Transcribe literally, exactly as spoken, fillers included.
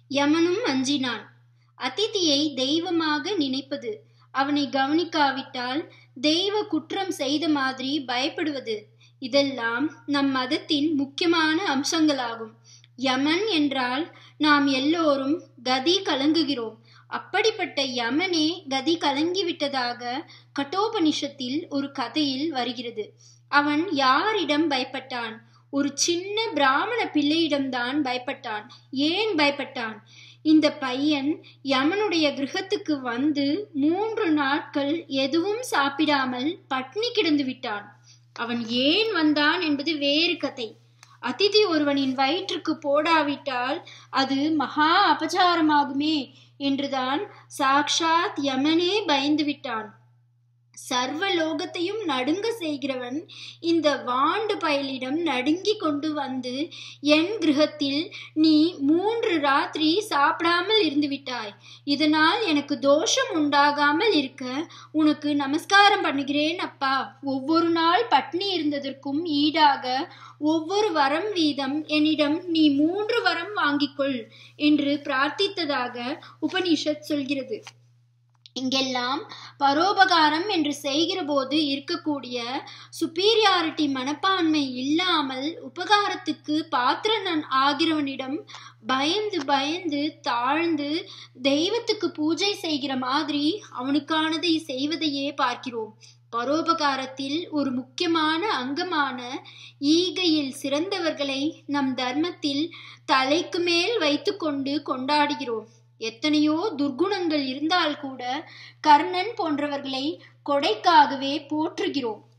யமனும் அஞ்சினான். அதிதியை தெய்வமாக நினைப்பது, அவனை கவனிக்காவிட்டால் தெய்வ குற்றம் செய்த மாதிரி பயப்படுவது, இதெல்லாம் நம் மதத்தின் முக்கியமான அம்சங்களாகும். யமன் என்றால் நாம் எல்லோரும் கதி கலங்குகிறோம். அப்படிப்பட்ட யமனே கதி கலங்கிவிட்டதாக கட்டோபனிஷத்தில் ஒரு கதையில் வருகிறது. அவன் யாரிடம் பயப்பட்டான்? ஒரு சின்ன பிராமண பிள்ளையிடம்தான் பயப்பட்டான். ஏன் பயப்பட்டான்? இந்த பையன் யமனுடைய கிரகத்துக்கு வந்து மூன்று நாட்கள் எதுவும் சாப்பிடாமல் பட்னி கிடந்து விட்டான். அவன் ஏன் வந்தான் என்பது வேறு கதை. அதிதி ஒருவனின் வயிற்றுக்கு போடாவிட்டால் அது மகா அபச்சாரமாகுமே என்றுதான் சாக்ஷாத் யமனே பயந்து விட்டான். சர்வ லோகத்தையும் நடுங்க செய்கிறவன் இந்த வாண்டு பயலிடம் நடுங்கி கொண்டு வந்து, என் கிரகத்தில் நீ மூன்று ராத்திரி சாப்பிடாமல் இருந்து விட்டாய், இதனால் எனக்கு தோஷம் உண்டாகாமல் இருக்க உனக்கு நமஸ்காரம் பண்ணுகிறேன் அப்பா. ஒவ்வொரு நாள் பட்னி இருந்ததற்கும் ஈடாக ஒவ்வொரு வரம் வீதம் என்னிடம் நீ மூன்று வரம் வாங்கிக்கொள் என்று பிரார்த்தித்ததாக உபனிஷத் சொல்கிறது. இங்கெல்லாம் பரோபகாரம் என்று செய்கிற போது இருக்கக்கூடிய சுப்பீரியாரிட்டி மனப்பான்மை இல்லாமல் உபகாரத்துக்கு பாத்திரன் ஆகிறவனிடம் பயந்து பயந்து தாழ்ந்து தெய்வத்துக்கு பூஜை செய்கிற மாதிரி அவனுக்கானதை செய்வதையே பார்க்கிறோம். பரோபகாரத்தில் ஒரு முக்கியமான அங்கமான ஈகையில் சிறந்தவர்களை நம் தர்மத்தில் தலைக்கு மேல் வைத்து கொண்டு கொண்டாடுகிறோம். எத்தனையோ துர்குணங்கள் இருந்தால் கூட கர்ணன் போன்றவர்களை கொடைக்காகவே போற்றுகிறோம்.